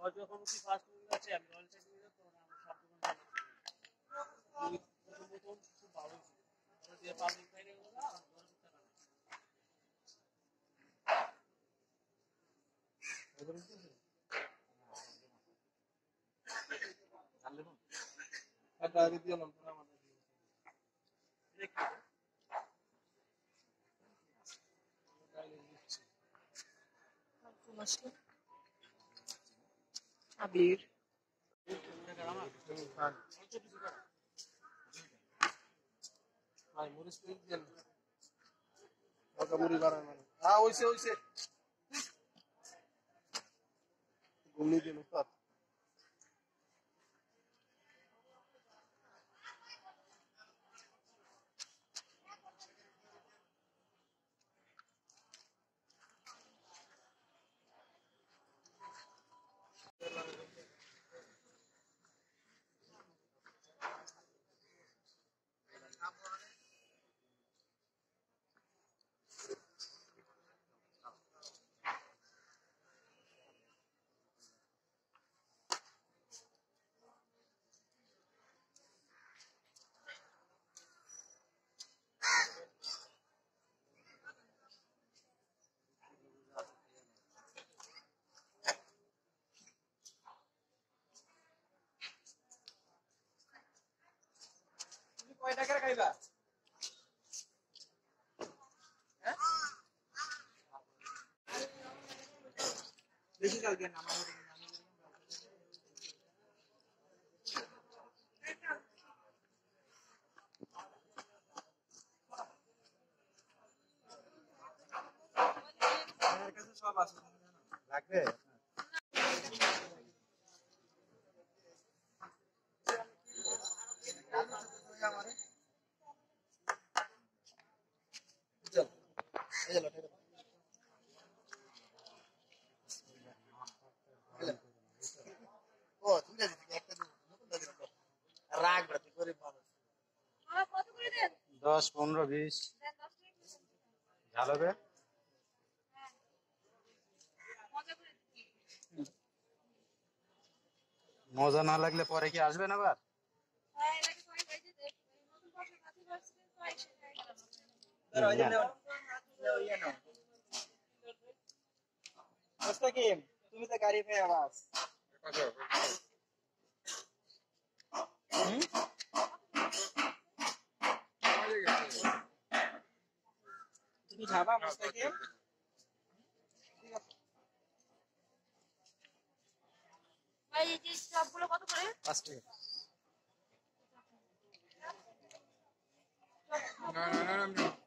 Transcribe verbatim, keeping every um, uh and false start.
যখন কি first movie আছে আমি রয়্যাল চ্যালেঞ্জ নিয়ে তখন আমার সব দোকান আমি প্রথম প্রথম খুব ভালো ছিল ওরা দিয়ে পাবলিক বাইরে গেল না আর দশ টাকা না ওদের কি জানলে না একটা আগে দিও না আমাদের Masuk. Abir. ভাই মরিস পিক দেন ওটা মুড়ি বানায় মানে হ্যাঁ ওইসে ওইসে ঘুমিয়ে দিন উস্তাদ কয় টাকার খাইবা হ্যাঁ বেশি কালকে না আমার আমার কাছে সব আছে লাগবে আমারে চল এই লটে ও তুমি না দিতে একটা নতুন দাদি রাগ ব্রাতি করে মানুষ হ্যাঁ কত করে দেন দশ পনেরো বিশ দেন দশ টাকা ঝাল হবে হ্যাঁ মজা করে দিন মজা না লাগলে পরে কি আসবেন আবার হ্যাঁ এটাকে কয় গাইতে দে নতুন বছর কাছে আসছে তো আইসে যায় দাঁড়াও এই নাও নাও ইয়া নাও মুস্তাকিম তুমি তো গাড়ি পেয়ে আওয়াজ হুম তুমি যাবা মুস্তাকিম ঠিক আছে ভাই এই যে সবগুলো কত করে পাঁচ টাকা No, no, no, no.